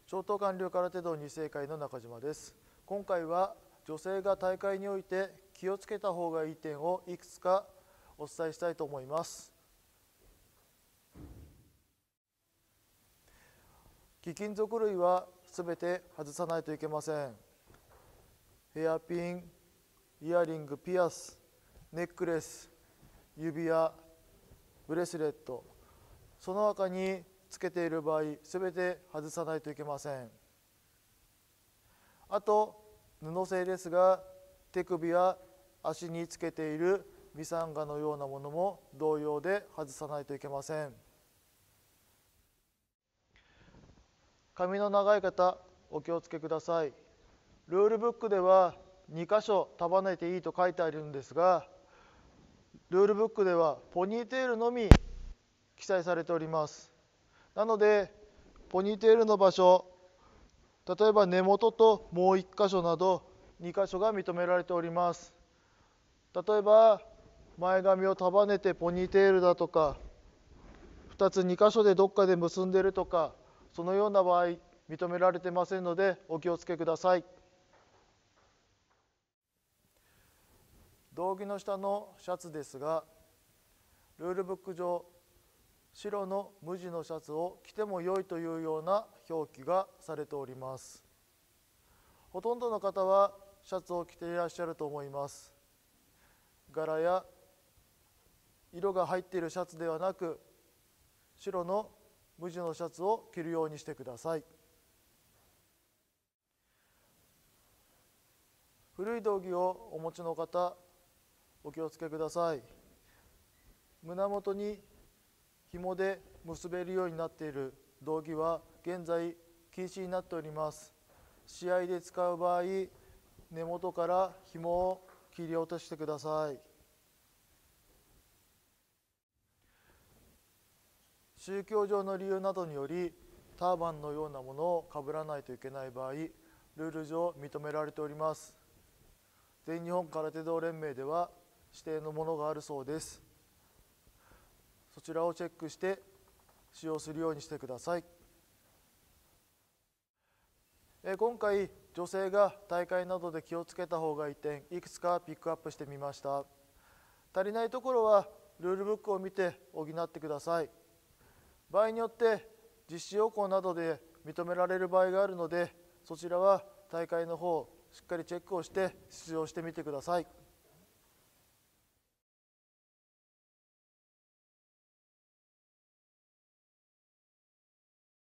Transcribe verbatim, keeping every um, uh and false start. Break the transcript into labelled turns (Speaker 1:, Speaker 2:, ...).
Speaker 1: 超等官僚空手道二世会の中島です。今回は女性が大会において気をつけた方がいい点をいくつかお伝えしたいと思います。貴金属類はすべて外さないといけません。ヘアピン、イヤリング、ピアス、ネックレス、指輪、ブレスレット、その他につけている場合、すべて外さないといけません。あと、布製ですが、手首や足につけているミサンガのようなものも同様で外さないといけません。髪の長い方、お気をつけください。ルールブックではにかしょ束ねていいと書いてあるんですが、ルールブックではポニーテールのみ記載されております。なので、ポニーテールの場所、例えば根元ともういっかしょなどにかしょが認められております。例えば、前髪を束ねてポニーテールだとか、ふたつにかしょでどっかで結んでるとか、そのような場合、認められてませんのでお気をつけください。道着の下のシャツですが、ルールブック上、白の無地のシャツを着ても良いというような表記がされております。ほとんどの方はシャツを着ていらっしゃると思います。柄や色が入っているシャツではなく、白の無地のシャツを着るようにしてください。古い道着をお持ちの方、お気をつけください。胸元に紐で結べるようになっている道着は現在禁止になっております。試合で使う場合、根元から紐を切り落としてください。宗教上の理由などによりターバンのようなものをかぶらないといけない場合、ルール上認められております。全日本空手道連盟では指定のものがあるそうです。そちらをチェックして使用するようにしてください。え今回、女性が大会などで気をつけた方がいい点、いくつかピックアップしてみました。足りないところはルールブックを見て補ってください。場合によって実施要項などで認められる場合があるので、そちらは大会の方、しっかりチェックをして出場してみてください。